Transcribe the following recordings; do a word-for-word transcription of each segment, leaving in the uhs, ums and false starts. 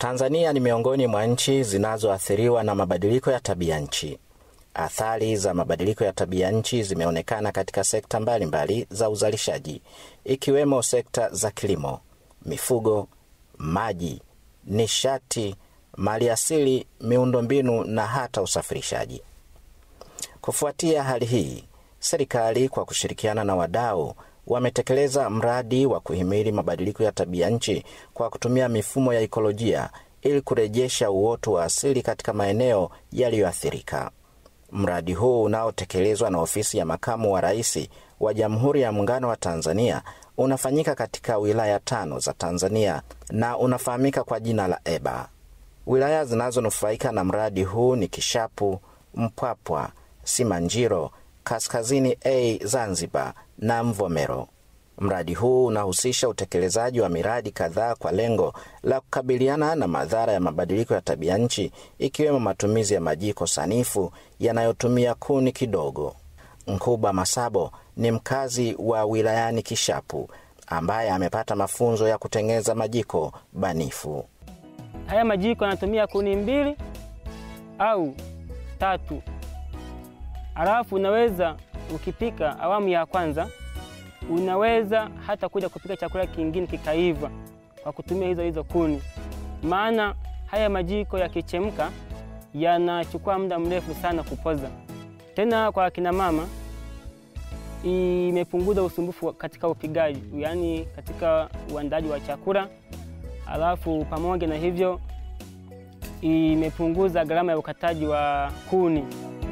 Tanzania ni miongoni mwa nchi zinazoathiriwa na mabadiliko ya tabianchi. Athari za mabadiliko ya tabianchi zimeonekana katika sekta mbalimbali mbali za uzalishaji, ikiwemo sekta za kilimo, mifugo, maji, nishati, maliasili, miundombinu na hata usafirishaji. Kufuatia hali hii, serikali kwa kushirikiana na wadau wametekeleza mradi wa kuhimili mabadiliko ya tabianchi kwa kutumia mifumo ya ikolojia ili kurejesha uoto wa asili katika maeneo yaliyoathirika. Mradi huu unaotekelezwa na ofisi ya makamu wa rais wa Jamhuri ya Muungano wa Tanzania unafanyika katika wilaya tano za Tanzania na unafahamika kwa jina la Ebarr. Wilaya zinazonufaika na mradi huu ni Kishapu, Mpwapwa, Simanjiro, Kaskazini A Zanzibar na Mvomero. Mradi huu unahusisha utekelezaji wa miradi kadhaa kwa lengo la kukabiliana na madhara ya mabadiliko ya tabianchi, ikiwemo matumizi ya majiko sanifu yanayotumia kuni kidogo. Nkuba Masabo ni mkazi wa wilayani Kishapu ambaye amepata mafunzo ya kutengeneza majiko banifu. Haya majiko yanatumia kuni mbili au tatu. Alafu unaweza ukipika awamu ya kwanza, unaweza hata kuja kupika chakula kingine kikaiva kwa kutumia hizo hizo kuni. Maana haya majiko yakichemka yanachukua muda mrefu sana kupoza. Tena kwa kina mama imepunguza usumbufu katika upigaji, yani katika uandaji wa chakula. Alafu pamoja na hivyo imepunguza gharama ya ukataji wa kuni.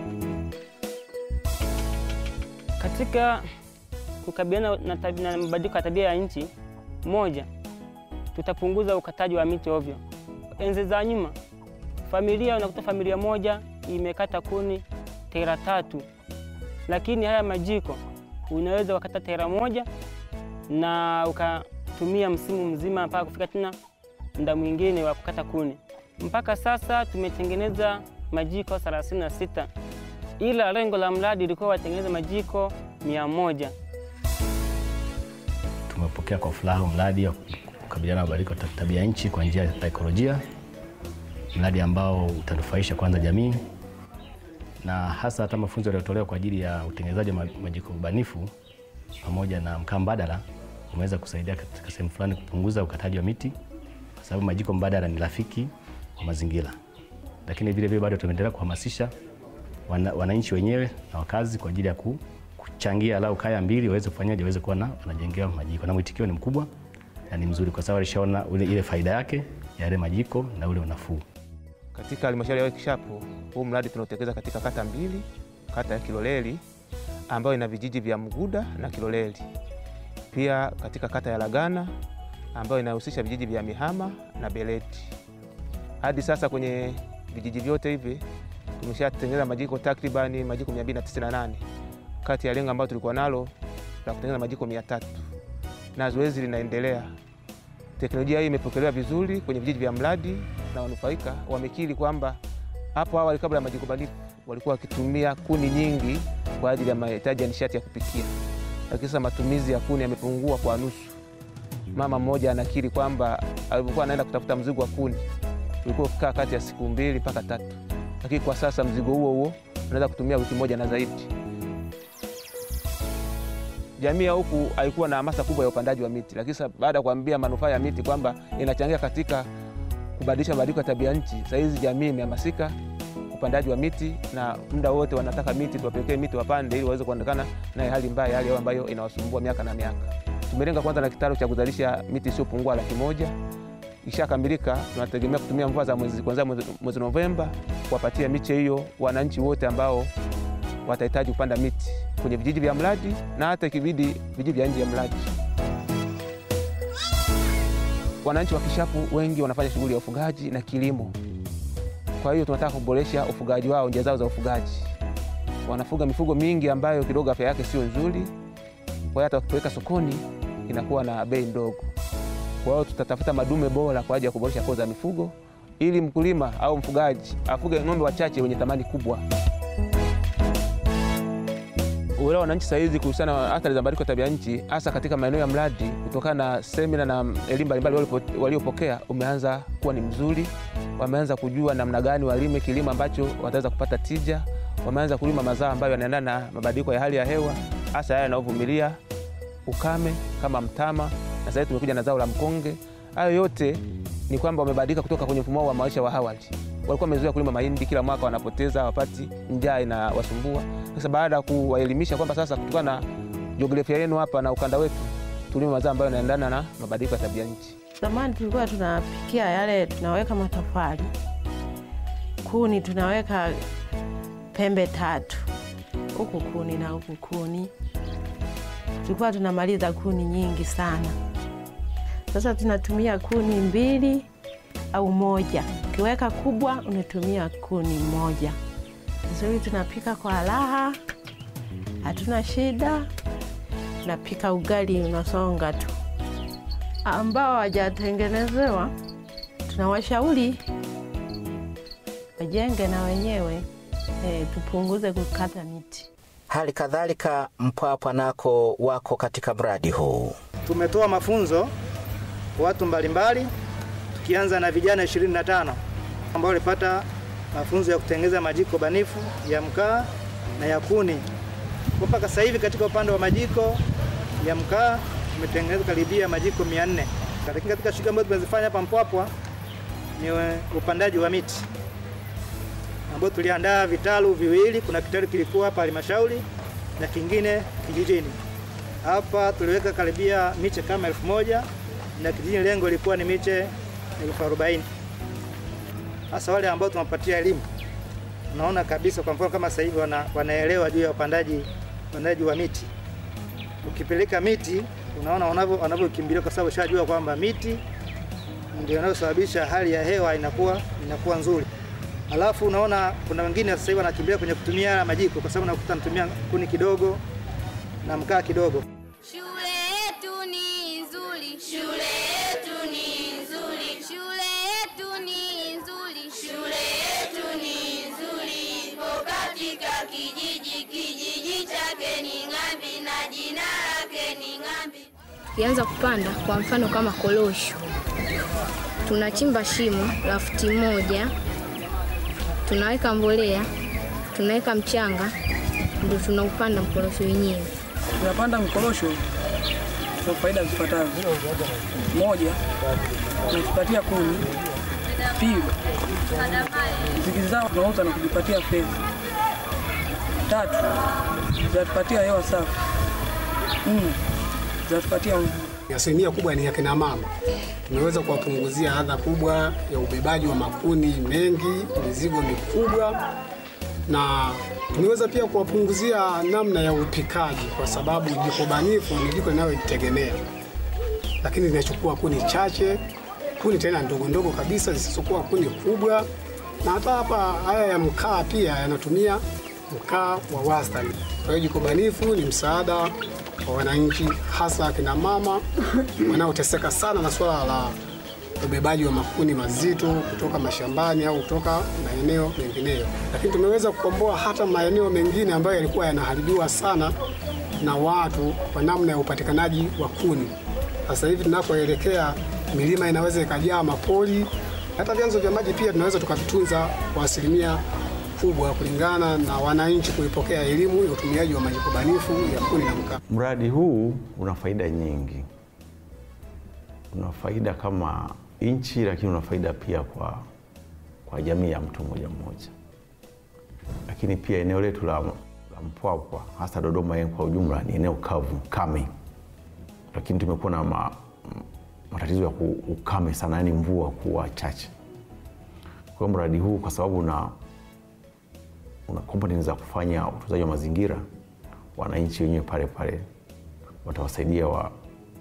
Katika kukabiliana na mabadiliko ya tabia ya nchi, moja, tutapunguza ukataji wa miti ovyo. Enzi za nyuma, familia unakuta familia moja imekata kuni tera tatu, lakini haya majiko unaweza wakata tera moja na ukatumia msimu mzima mpaka kufika tena muda mwingine wa kukata kuni. Mpaka sasa tumetengeneza majiko thelathini na sita, ila lengo la mradi lilikuwa watengeneza majiko mia moja. Tumepokea kwa furaha mradi wa kukabiliana na mabadiliko ya tabia nchi kwa njia ya ikolojia, mradi ambao utanufaisha kwanza jamii na hasa hata mafunzo yaliyotolewa kwa ajili ya utengenezaji wa majiko banifu pamoja na mkaa mbadala umeweza kusaidia katika sehemu fulani kupunguza ukataji wa miti, kwa sababu majiko mbadala ni rafiki kwa mazingira. Lakini vile vile bado tumeendelea kuhamasisha wananchi wenyewe na wakazi kwa ajili ya kuchangia lau kaya mbili waweze kufanyaje waweze kuwa na wanajengewa majiko, na mwitikio ni mkubwa na ni mzuri kwa sababu alishaona ile faida yake ya yale majiko na ule unafuu. Katika halmashauri ya Kishapu, huu mradi tunaotekeleza katika kata mbili, kata ya Kiloleli ambayo ina vijiji vya Mguda na Kiloleli. Pia katika kata ya Lagana ambayo inahusisha vijiji vya Mihama na Beleti. Hadi sasa kwenye vijiji vyote hivi tumeshatengeneza majiko takribani majiko mia mbili na tisini na nane kati ya lengo ambalo tulikuwa nalo la kutengeneza majiko mia tatu, na zoezi linaendelea. Teknolojia hii imepokelewa vizuri kwenye vijiji vya mradi na wanufaika wamekiri kwamba hapo awali kabla ya majiko banifu walikuwa wakitumia kuni nyingi kwa ajili ya mahitaji ya nishati ya kupikia, lakini sasa matumizi ya kuni yamepungua kwa nusu. Mama mmoja anakiri kwamba alipokuwa anaenda kutafuta mzigo wa kuni ulikuwa ukikaa kati ya siku mbili mpaka tatu, lakini kwa sasa mzigo huo huo unaweza kutumia wiki moja na zaidi. Jamii ya huku haikuwa na hamasa kubwa ya upandaji wa miti, lakini sasa baada ya kuambia manufaa ya miti kwamba inachangia katika kubadilisha mabadiliko ya tabia nchi, sasa hizi jamii imehamasika upandaji wa miti na muda wote wanataka miti, tuwapelekee miti wapande ili waweze kuondokana na hali mbaya, hali ambayo inawasumbua miaka na miaka. Tumelenga kwanza na kitalu cha kuzalisha miti isiyopungua laki moja. Ishakamilika, tunategemea kutumia mvua za mwezi kuanzia mwezi Novemba kuwapatia miche hiyo wananchi wote ambao watahitaji kupanda miti kwenye vijiji vya mradi na hata ikibidi vijiji vya nje ya mradi. Wananchi wa Kishapu wengi wanafanya shughuli ya ufugaji na kilimo. Kwa hiyo tunataka kuboresha ufugaji wao, njia zao za ufugaji. Wanafuga mifugo mingi ambayo kidogo afya yake sio nzuri, kwa hiyo hata wakipeleka sokoni inakuwa na bei ndogo. Kwa hiyo tutatafuta madume bora kwa ajili ya kuboresha koo za mifugo ili mkulima au mfugaji afuge ng'ombe wachache wenye thamani kubwa. kuelewa wananchi saizi kuhusiana na athari za mabadiliko ya tabia nchi, hasa katika maeneo ya Mradi, kutokana na semina na elimu mbalimbali waliopokea, umeanza kuwa ni mzuri. Wameanza kujua namna gani walime kilimo ambacho wataweza kupata tija. Wameanza kulima mazao ambayo yanaendana na mabadiliko ya hali ya hewa, hasa yale yanayovumilia ukame kama mtama, na sasa tumekuja na zao la mkonge. Hayo yote ni kwamba wamebadilika kutoka kwenye mfumo wa maisha wa awali. Walikuwa wamezoea kulima mahindi, kila mwaka wanapoteza, wapati, njaa inawasumbua. Sasa baada ya kuwaelimisha kwamba sasa kutokana na jiografia yenu hapa na ukanda wetu, tulime mazao ambayo yanaendana na mabadiliko ya tabia nchi. Zamani tulikuwa tunapikia yale, tunaweka matofali, kuni tunaweka pembe tatu, huku kuni na huku kuni. Tulikuwa tunamaliza kuni nyingi sana. Sasa tunatumia kuni mbili au moja. Ukiweka kubwa unatumia kuni moja. Sasa hivi tunapika kwa raha, hatuna shida. Tunapika ugali unasonga tu. Ambao hawajatengenezewa, tunawashauri wajenge na wenyewe, e, tupunguze kukata miti. Hali kadhalika Mpwapwa nako wako katika mradi huu. Tumetoa mafunzo kwa watu mbalimbali, tukianza na vijana ishirini na tano ambao walipata mafunzo ya kutengeneza majiko banifu ya mkaa na ya kuni. Mpaka sasa hivi katika upande wa majiko ya mkaa tumetengeneza karibia majiko mia nne. Katika shughuli ambazo tunazifanya hapa Mpwapwa ni upandaji wa miti, ambao tuliandaa vitalu viwili. Kuna kitalu kilikuwa hapa halmashauri na kingine kijijini. Hapa tuliweka karibia miche kama elfu moja na kijijini lengo lilikuwa ni miche elfu arobaini. Hasa wale ambao tunapatia elimu, unaona kabisa kwa mfano kama sasa hivi wana, wanaelewa juu ya upandaji upandaji wa miti. Ukipeleka miti unaona wanavyo wanavyokimbilia, kwa sababu ushajua kwamba miti ndio inayosababisha hali ya hewa inakuwa inakuwa nzuri. Alafu unaona kuna wengine sasa hivi wanakimbilia kwenye kutumia majiko, kwa sababu nakuta anatumia kuni kidogo na mkaa kidogo. Shule yetu ni nzuri, shule yetu ni nzuri, shule yetu ni nzuri, shule yetu ni nzuri. Ipo katika kijiji, kijiji chake ni Ng'ambi na jina lake ni Ng'ambi. Tukianza kupanda kwa mfano kama korosho, tunachimba shimo la futi moja, tunaweka mbolea, tunaweka mchanga, ndio tunaupanda mkorosho wenyewe. Tunapanda mkorosho kwa faida zifuatazo. Moja, tunajipatia kuni. Pili, zikizao tunauza na kujipatia fedha. Tatu, tunatupatia hewa safi. Nne, tunatupatia mvua. Asilimia kubwa ni ya kina mama. Tumeweza kuwapunguzia adha kubwa ya ubebaji wa makuni mengi, mizigo mikubwa, na tumeweza pia kuwapunguzia namna ya upikaji, kwa sababu jiko banifu ni jiko linalojitegemea, lakini linachukua kuni chache, kuni tena ndogo ndogo kabisa zisizokuwa kuni kubwa. Na hata hapa haya ya mkaa pia yanatumia mkaa wa wastani. Kwa hiyo jiko banifu ni msaada kwa wananchi, hasa kina mama wanaoteseka sana na swala la ubebaji wa makuni mazito kutoka mashambani au kutoka maeneo mengineyo. Lakini tumeweza kukomboa hata maeneo mengine ambayo yalikuwa yanaharibiwa sana na watu kwa namna ya upatikanaji wa kuni. Sasa hivi tunakoelekea milima inaweza ikajaa mapori, hata vyanzo vya maji pia tunaweza tukavitunza kwa asilimia kubwa kulingana na wananchi kuipokea elimu ya utumiaji wa majiko banifu ya kuni na mkaa. Mradi huu una faida nyingi. Una faida kama nchi, lakini una faida pia kwa kwa jamii ya mtu mmoja mmoja. Lakini pia eneo letu la, la Mpwapwa, hasa Dodoma yenyewe kwa ujumla, ni eneo kavu, kame. Lakini tumekuwa na ma, matatizo ya ukame sana, yani mvua kuwa chache. Kwa mradi huu, kwa sababu una una components za kufanya utunzaji wa mazingira, wananchi wenyewe pale pale watawasaidia wa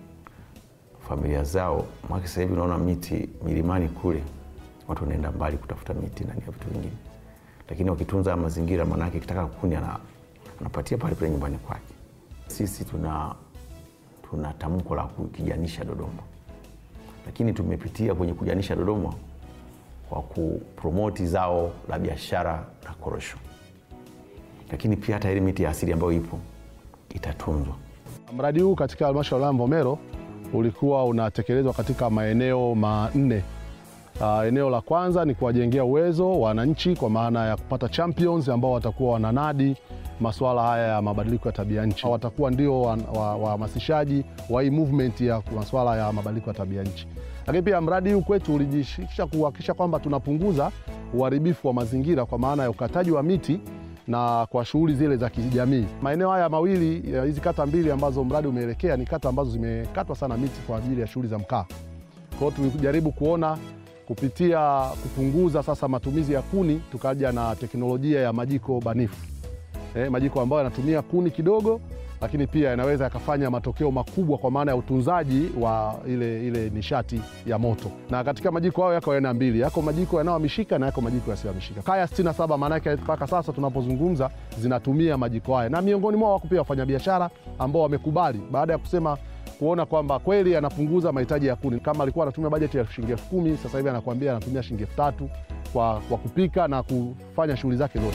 familia zao. Mwaka sasa hivi unaona miti milimani kule, watu wanaenda mbali kutafuta miti na vitu vingine. Lakini wakitunza mazingira, maana yake kitaka kuni ana anapatia pale pale nyumbani kwake. Sisi tuna tuna tamko la kukijanisha Dodoma. Lakini tumepitia kwenye kujanisha Dodoma kwa kupromote zao la biashara la korosho. Lakini pia hata ile miti ya asili ambayo ipo itatunzwa. Mradi huu katika halmashauri ya Mvomero ulikuwa unatekelezwa katika maeneo manne. Uh, eneo la kwanza ni kuwajengea uwezo wananchi kwa maana ya kupata champions ambao watakuwa wananadi masuala haya ya mabadiliko ya tabia nchi. Watakuwa ndio wahamasishaji wa, wa, wa hii movement ya masuala ya mabadiliko ya tabia nchi. Lakini pia mradi huu kwetu ulijishikisha kuhakikisha kwamba tunapunguza uharibifu wa mazingira kwa maana ya ukataji wa miti na kwa shughuli zile za kijamii. Maeneo haya mawili, hizi kata mbili ambazo mradi umeelekea ni kata ambazo zimekatwa sana miti kwa ajili ya shughuli za mkaa. Kwa hiyo tulijaribu kuona kupitia kupunguza sasa matumizi ya kuni, tukaja na teknolojia ya majiko banifu. Eh, majiko ambayo yanatumia kuni kidogo lakini pia yanaweza yakafanya matokeo makubwa kwa maana ya utunzaji wa ile, ile nishati ya moto. Na katika majiko hayo yako aina mbili, yako majiko yanayohamishika na yako majiko yasiyohamishika. Kaya sitini na saba maana yake mpaka sasa tunapozungumza zinatumia majiko haya, na miongoni mwao wako pia wafanyabiashara ambao wamekubali baada ya kusema kuona kwamba kweli anapunguza mahitaji ya kuni. Kama alikuwa anatumia bajeti ya shilingi elfu kumi, sasa hivi anakuambia anatumia shilingi elfu tatu kwa, kwa kupika na kufanya shughuli zake zote.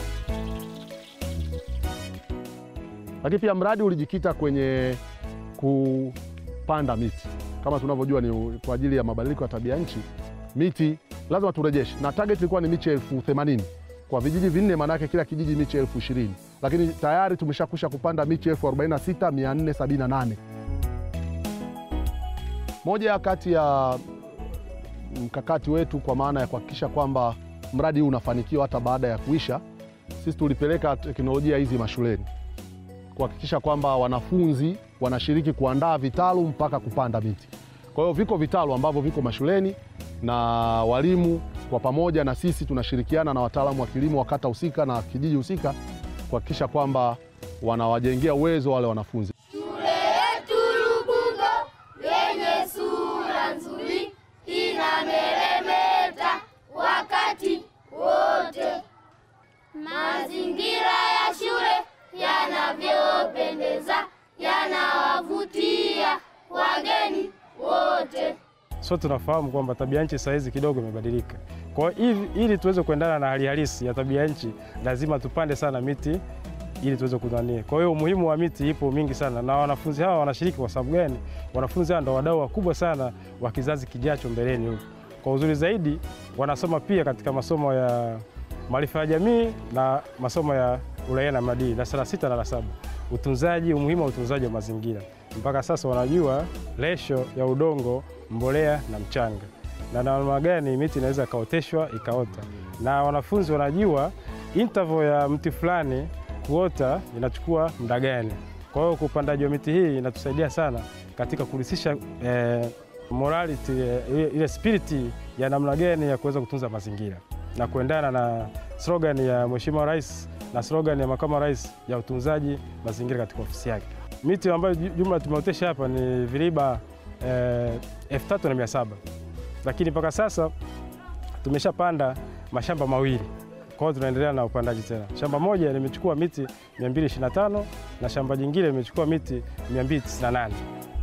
Lakini pia mradi ulijikita kwenye kupanda miti. Kama tunavyojua ni kwa ajili ya mabadiliko ya tabia nchi, miti lazima turejeshe. Na target ilikuwa ni miche elfu themanini. Kwa vijiji vinne maana yake kila kijiji miche elfu ishirini. Lakini tayari tumeshakusha kupanda miche elfu arobaini na sita mia nne sabini na nane. Moja kati ya mkakati wetu kwa maana ya kuhakikisha kwamba mradi huu unafanikiwa hata baada ya kuisha, sisi tulipeleka teknolojia hizi mashuleni kuhakikisha kwamba wanafunzi wanashiriki kuandaa vitalu mpaka kupanda miti. Kwa hiyo viko vitalu ambavyo viko mashuleni na walimu kwa pamoja na sisi tunashirikiana na wataalamu wa kilimo wa kata husika na kijiji husika kuhakikisha kwamba wanawajengea uwezo wale wanafunzi. Shule yetu Rubugo yenye sura nzuri inameremeta wakati wote. Mazingira ya shule yanavyopendeza, yanawavutia wageni wote. So tunafahamu kwamba tabia nchi sasa hizi kidogo imebadilika. Kwa hiyo ili tuweze kuendana na hali halisi ya tabia nchi, lazima tupande sana miti ili tuweze kudhania. Kwa hiyo umuhimu wa miti ipo mingi sana, na wanafunzi hawa wanashiriki kwa sababu gani? Wanafunzi hawa ndio wadau wakubwa sana wa kizazi kijacho mbeleni huko. Kwa uzuri zaidi wanasoma pia katika masomo ya maarifa ya jamii na masomo ya uraia na maadili darasa la sita na la saba. Utunzaji, umuhimu wa utunzaji wa mazingira. Mpaka sasa wanajua ratio ya udongo, mbolea na mchanga. Na namna gani miti inaweza kaoteshwa ikaota. Na wanafunzi wanajua interval ya mti fulani kuota inachukua muda gani. Kwa hiyo upandaji wa miti hii inatusaidia sana katika kurisisha eh, morality eh, ile spirit ya namna gani ya kuweza kutunza mazingira na kuendana na slogan ya Mheshimiwa Rais na slogan ya Makamu wa Rais ya utunzaji mazingira katika ofisi yake. Miti ambayo jumla tumeotesha hapa ni viriba eh, elfu tatu na mia saba. Lakini mpaka sasa tumeshapanda mashamba mawili. Kwa hiyo tunaendelea na upandaji tena. Shamba moja limechukua miti mia mbili ishirini na tano na shamba jingine limechukua miti mia mbili tisini na nane.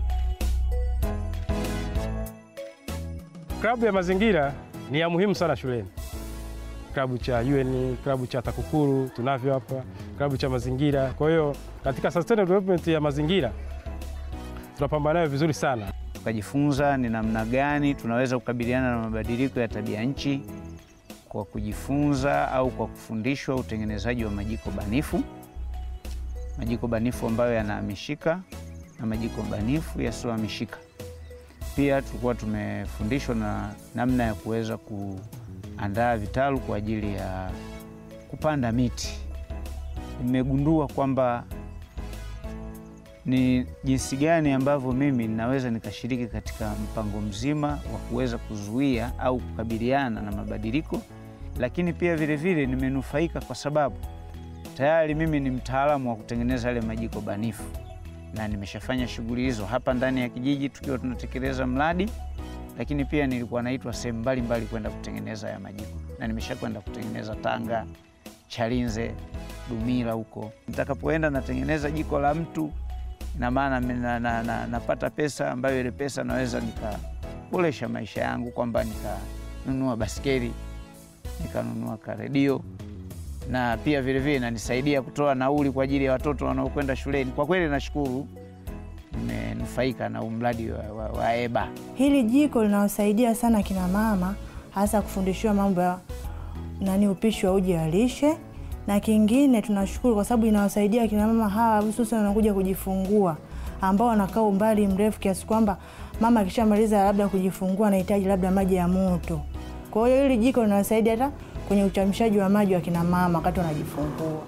Klabu ya mazingira ni ya muhimu sana shuleni. Klabu cha U N, klabu cha TAKUKURU tunavyo hapa, klabu cha mazingira. Kwa hiyo katika sustainable development ya mazingira tunapambana nayo vizuri sana. Tukajifunza ni namna gani tunaweza kukabiliana na mabadiliko ya tabia nchi kwa kujifunza au kwa kufundishwa utengenezaji wa majiko banifu. Majiko banifu ambayo yanahamishika na majiko banifu yasiyohamishika. Pia tulikuwa tumefundishwa na namna ya kuweza kuandaa vitalu kwa ajili ya kupanda miti. Nimegundua kwamba ni jinsi gani ambavyo mimi ninaweza nikashiriki katika mpango mzima wa kuweza kuzuia au kukabiliana na mabadiliko, lakini pia vile vile nimenufaika kwa sababu tayari mimi ni mtaalamu wa kutengeneza yale majiko banifu na nimeshafanya shughuli hizo hapa ndani ya kijiji tukiwa tunatekeleza mradi, lakini pia nilikuwa naitwa sehemu mbalimbali kwenda kutengeneza ya majiko na nimeshakwenda kutengeneza Tanga, Chalinze, Dumila huko. Nitakapoenda natengeneza jiko la mtu, na maana na, na, na, napata pesa ambayo ile pesa naweza nikaboresha maisha yangu, kwamba nikanunua baskeli, nikanunua redio, na pia vile vile inanisaidia kutoa nauli kwa ajili ya watoto wanaokwenda shuleni. Kwa kweli nashukuru nimenufaika na mradi wa, wa, wa Ebarr. Hili jiko linawasaidia sana kina mama, hasa kufundishwa mambo ya nani upishi wa uji wa lishe, na kingine tunashukuru kwa sababu inawasaidia kina mama hawa hususan wanakuja kujifungua ambao wanakaa umbali mrefu kiasi kwamba mama akishamaliza labda kujifungua anahitaji labda maji ya moto. Kwa hiyo hili jiko linawasaidia hata kwenye uchamshaji wa maji wa kina mama wakati wanajifungua.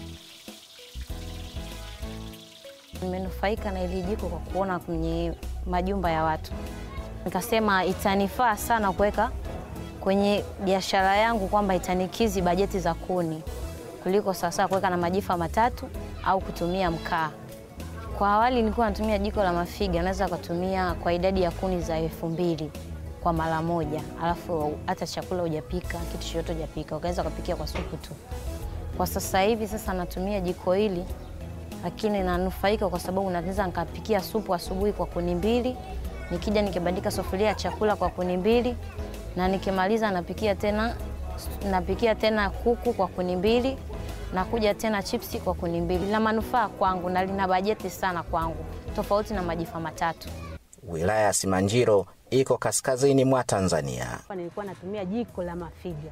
Nimenufaika na hili jiko kwa kuona kwenye majumba ya watu. Nikasema itanifaa sana kuweka kwenye biashara yangu kwamba itanikizi bajeti za kuni kuliko sasa kuweka na majifa matatu au kutumia mkaa. Kwa awali nilikuwa natumia jiko la mafiga, naweza kutumia kwa idadi ya kuni za elfu mbili kwa mara moja. Alafu hata chakula hujapika, kitu chochote hujapika, ukaweza kupikia kwa supu tu. Kwa sasa hivi sasa natumia jiko hili, lakini nanufaika kwa sababu naweza nikapikia supu asubuhi kwa kuni mbili, nikija nikibandika sufuria ya chakula kwa kuni mbili, na nikimaliza napikia tena napikia tena kuku kwa kuni mbili, na kuja tena chipsi kwa kuni mbili. La manufaa kwangu na lina bajeti sana kwangu, tofauti na majifa matatu. Wilaya ya Simanjiro iko kaskazini mwa Tanzania. Nilikuwa natumia jiko la mafiga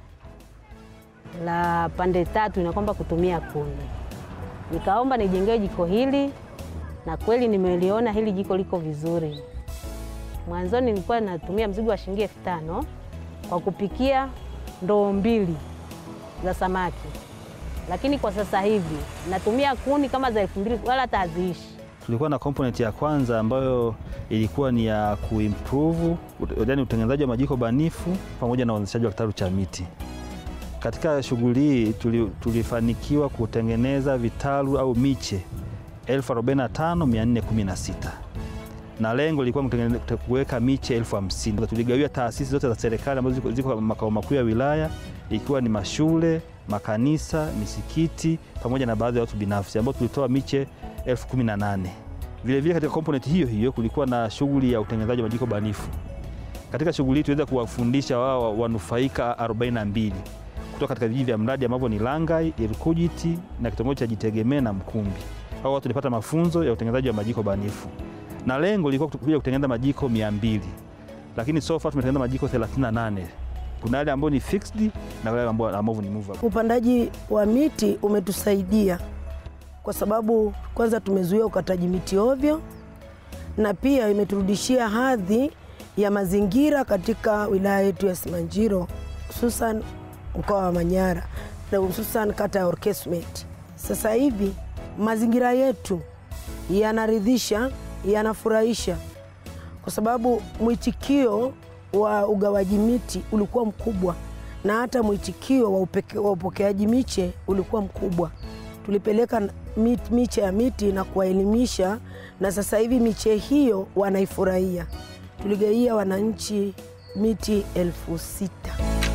la pande tatu, na kwamba kutumia kuni. Nikaomba nijengee jiko hili, na kweli nimeliona hili jiko liko vizuri. Mwanzoni nilikuwa natumia mzigo wa shilingi elfu tano kwa kupikia ndoo mbili za samaki. Lakini kwa sasa hivi natumia kuni kama za elfu mbili wala hata haziishi. Tulikuwa na component ya kwanza ambayo ilikuwa ni ya kuimprove yaani utengenezaji wa majiko banifu pamoja na uanzishaji wa kitalu cha miti. Katika shughuli hii tulifanikiwa kutengeneza vitalu au miche elfu arobaini na tano mia nne kumi na sita. Na lengo lilikuwa kuweka miche elfu hamsini. Tuligawia taasisi zote za serikali ambazo ziko, ziko makao makuu ya wilaya, ikiwa ni mashule, makanisa, misikiti pamoja na baadhi ya watu binafsi ambao tulitoa miche elfu kumi na nane. Vile vile katika component hiyo hiyo kulikuwa na shughuli ya utengenezaji wa majiko banifu. Katika shughuli hii tuweza kuwafundisha wao wanufaika arobaini na mbili kutoka katika vijiji vya Mradi ambavyo ni Langai, Irkujiti na kitongoji cha Jitegemee na Mkumbi. Hao watu walipata mafunzo ya utengenezaji wa majiko banifu. Na lengo lilikuwa kuja kutengeneza majiko mia mbili. Lakini so far tumetengeneza majiko thelathini na nane. Kuna yale ambayo ni fixed na wale ambao ni movable. Upandaji wa miti umetusaidia kwa sababu kwanza tumezuia ukataji miti ovyo, na pia imeturudishia hadhi ya mazingira katika wilaya yetu ya Simanjiro, hususan mkoa wa Manyara na hususan kata ya Orkesumet. Sasa hivi mazingira yetu yanaridhisha, yanafurahisha kwa sababu mwitikio wa ugawaji miti ulikuwa mkubwa, na hata mwitikio wa, upeke, wa upokeaji miche ulikuwa mkubwa. Tulipeleka mit, miche ya miti na kuwaelimisha, na sasa hivi miche hiyo wanaifurahia. Tuligaia wananchi miti elfu sita.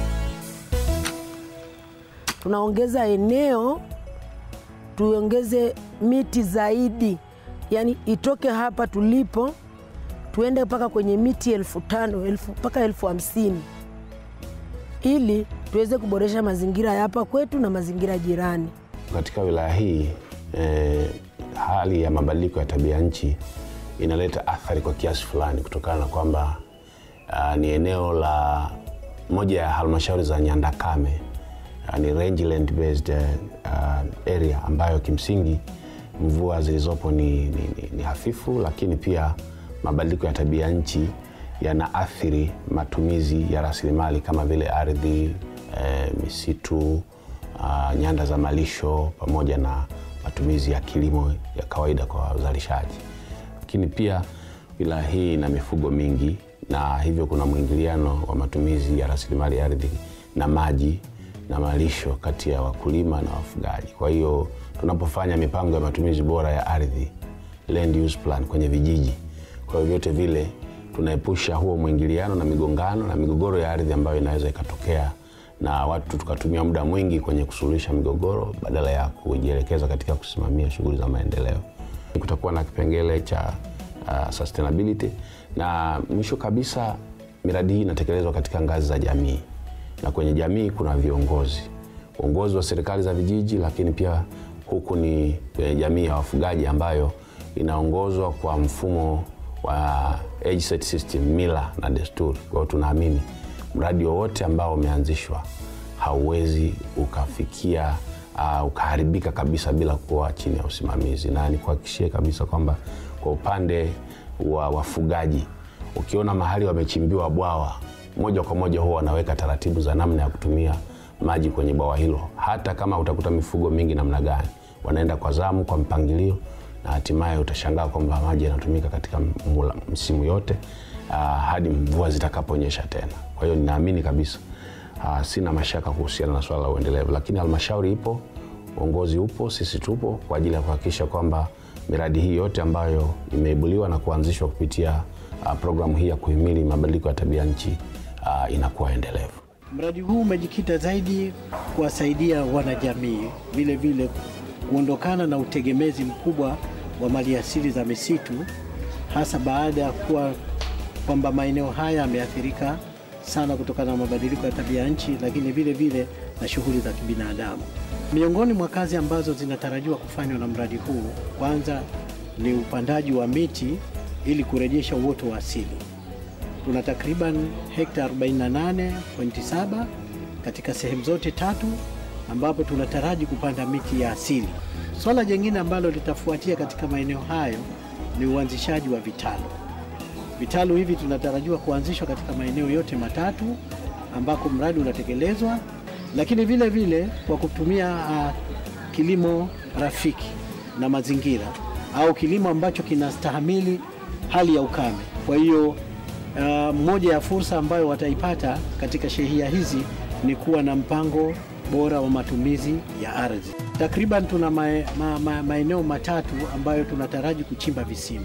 Tunaongeza eneo, tuongeze miti zaidi, yani itoke hapa tulipo tuende mpaka kwenye miti elfu tano, elfu mpaka elfu hamsini, ili tuweze kuboresha mazingira ya hapa kwetu na mazingira jirani. Katika wilaya hii eh, hali ya mabadiliko ya tabia nchi inaleta athari kwa kiasi fulani kutokana na kwamba uh, ni eneo la moja ya halmashauri za Nyandakame, uh, ni rangeland based uh, area ambayo kimsingi mvua zilizopo ni, ni, ni, ni hafifu, lakini pia mabadiliko ya tabia nchi yanaathiri matumizi ya rasilimali kama vile ardhi, e, misitu, a, nyanda za malisho pamoja na matumizi ya kilimo ya kawaida kwa uzalishaji. Lakini pia wilaya hii ina mifugo mingi, na hivyo kuna mwingiliano wa matumizi ya rasilimali ya ardhi na maji na malisho kati ya wakulima na wafugaji. Kwa hiyo tunapofanya mipango ya matumizi bora ya ardhi, land use plan kwenye vijiji, kwa vyote vile tunaepusha huo mwingiliano na migongano na migogoro ya ardhi ambayo inaweza ikatokea, na watu tukatumia muda mwingi kwenye kusuluhisha migogoro badala ya kujielekeza katika kusimamia shughuli za maendeleo. Kutakuwa na kipengele cha uh, sustainability, na mwisho kabisa miradi hii inatekelezwa katika ngazi za jamii, na kwenye jamii kuna viongozi. uongozi wa serikali za vijiji, lakini pia huku ni e, jamii ya wafugaji ambayo inaongozwa kwa mfumo wa age set system, mila na desturi. Kwa hiyo tunaamini mradi wowote ambao umeanzishwa hauwezi ukafikia uh, ukaharibika kabisa bila kuwa chini ya usimamizi. Na nikuhakikishie kabisa kwamba kwa upande wa wafugaji, ukiona mahali wamechimbiwa bwawa, moja kwa moja huwa wanaweka taratibu za namna ya kutumia maji kwenye bwawa hilo. Hata kama utakuta mifugo mingi namna gani, wanaenda kwa zamu, kwa mpangilio, na hatimaye utashangaa kwamba maji yanatumika katika msimu yote uh, hadi mvua zitakaponyesha tena. Kwa hiyo ninaamini kabisa uh, sina mashaka kuhusiana na swala la uendelevu. Lakini halmashauri ipo, uongozi upo, sisi tupo kwa ajili ya kuhakikisha kwamba miradi hii yote ambayo imeibuliwa na kuanzishwa kupitia uh, programu hii ya kuhimili mabadiliko ya tabianchi uh, inakuwa endelevu. Mradi huu umejikita zaidi kuwasaidia wanajamii, vile vile kuondokana na utegemezi mkubwa wa maliasili za misitu, hasa baada ya kuwa kwamba maeneo haya yameathirika sana kutokana na mabadiliko ya tabia nchi, lakini vile vile na shughuli za kibinadamu. Miongoni mwa kazi ambazo zinatarajiwa kufanywa na mradi huu, kwanza ni upandaji wa miti ili kurejesha uoto wa asili. Tuna takriban hekta arobaini na nane nukta saba katika sehemu zote tatu ambapo tunataraji kupanda miti ya asili. Swala jingine ambalo litafuatia katika maeneo hayo ni uanzishaji wa vitalu. Vitalu hivi tunatarajiwa kuanzishwa katika maeneo yote matatu ambako mradi unatekelezwa, lakini vile vile kwa kutumia uh, kilimo rafiki na mazingira au kilimo ambacho kinastahimili hali ya ukame. Kwa hiyo uh, moja ya fursa ambayo wataipata katika shehia hizi ni kuwa na mpango bora wa matumizi ya ardhi. Takriban tuna maeneo ma, ma, maeneo matatu ambayo tunataraji kuchimba visima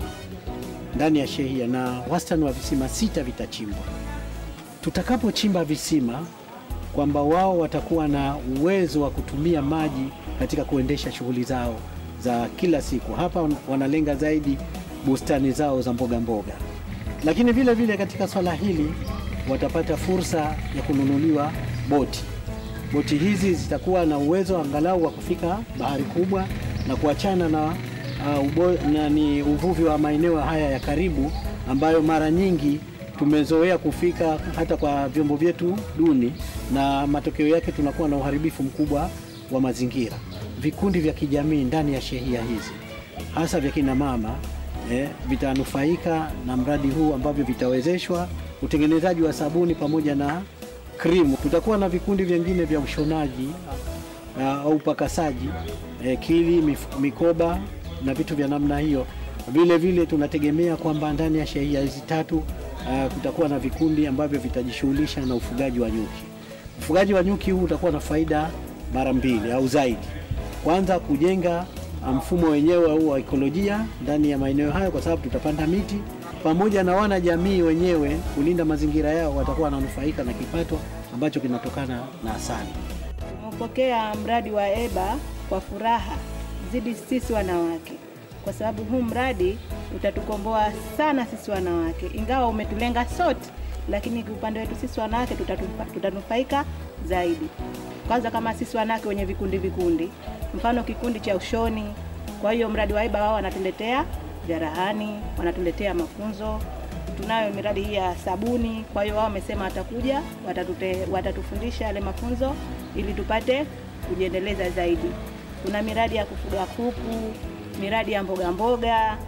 ndani ya shehia, na wastani wa visima sita vitachimbwa. Tutakapochimba visima, kwamba wao watakuwa na uwezo wa kutumia maji katika kuendesha shughuli zao za kila siku. Hapa wanalenga zaidi bustani zao za mboga mboga, lakini vile vile katika swala hili watapata fursa ya kununuliwa boti. Boti hizi zitakuwa na uwezo angalau wa kufika bahari kubwa na kuachana na, uh, ubo, na ni uvuvi wa maeneo haya ya karibu ambayo mara nyingi tumezoea kufika hata kwa vyombo vyetu duni, na matokeo yake tunakuwa na uharibifu mkubwa wa mazingira. Vikundi vya kijamii ndani ya shehia hizi, hasa vya kina mama, eh, vitanufaika na mradi huu ambavyo vitawezeshwa utengenezaji wa sabuni pamoja na krimu. Tutakuwa na vikundi vingine vya ushonaji uh, au upakasaji, eh, kili, mikoba na vitu vya namna hiyo. Vile vile tunategemea kwamba ndani ya shehia hizi tatu uh, kutakuwa na vikundi ambavyo vitajishughulisha na ufugaji wa nyuki. Ufugaji wa nyuki huu utakuwa na faida mara mbili au zaidi. Kwanza, kujenga mfumo wenyewe au wa ikolojia ndani ya maeneo hayo, kwa sababu tutapanda miti, pamoja na wana jamii wenyewe kulinda mazingira yao, watakuwa wananufaika na kipato ambacho kinatokana na asali. Tumepokea mradi wa Ebarr kwa furaha zidi sisi wanawake, kwa sababu huu mradi utatukomboa sana sisi wanawake. Ingawa umetulenga sote, lakini upande wetu sisi wanawake tutanufaika zaidi. Kwanza kama sisi wanawake wenye vikundi vikundi, mfano kikundi cha ushoni. Kwa hiyo mradi wa Ebarr wao wanatuletea jarahani, wanatuletea mafunzo. Tunayo miradi hii ya sabuni, kwa hiyo wao wamesema watakuja, watatute, watatufundisha yale mafunzo ili tupate kujiendeleza zaidi. Kuna miradi ya kufuga kuku, miradi ya mboga mboga,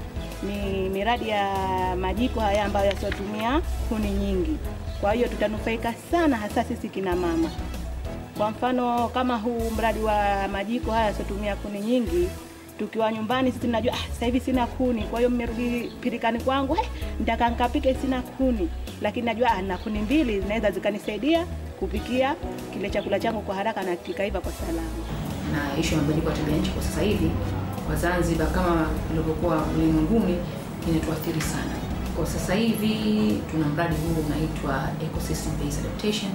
ni miradi ya majiko haya ambayo yasiotumia kuni nyingi. Kwa hiyo tutanufaika sana, hasa sisi kina mama. Kwa mfano kama huu mradi wa majiko haya yasiotumia kuni nyingi, tukiwa nyumbani sisi tunajua ah, sasa hivi sina kuni, kwa hiyo mmerudi pirikani kwangu, eh, nitaka nikapike sina kuni, lakini najua ah, na kuni mbili zinaweza zikanisaidia kupikia kile chakula changu kwa haraka na kikaiva kwa salama. Na ishu ya mabadiliko ya tabianchi kwa sasa hivi kwa Zanzibar kama ilivyokuwa ulimwenguni inatuathiri sana. Kwa sasa hivi tuna mradi huu unaitwa Ecosystem Based Adaptation,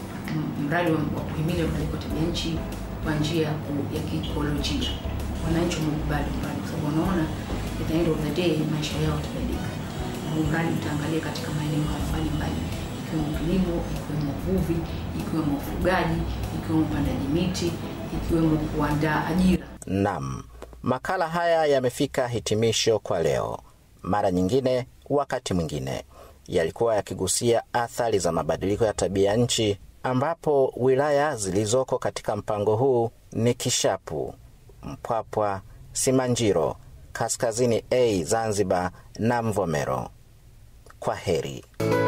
mradi wa kuhimili mabadiliko ya tabianchi kwa njia ya kiikolojia. Wananchi wamekubali mradi kwa sababu wanaona at the end of the day maisha yao yatabadilika. Na mradi utaangalia katika maeneo mbalimbali ikiwemo kilimo, ikiwemo uvuvi, ikiwemo ufugaji, ikiwemo upandaji miti, ikiwemo kuandaa ajira. Naam, makala haya yamefika hitimisho kwa leo. Mara nyingine, wakati mwingine, yalikuwa yakigusia athari za mabadiliko ya tabia nchi, ambapo wilaya zilizoko katika mpango huu ni Kishapu, Mpwapwa, Simanjiro, Kaskazini A Zanzibar na Mvomero. Kwa heri.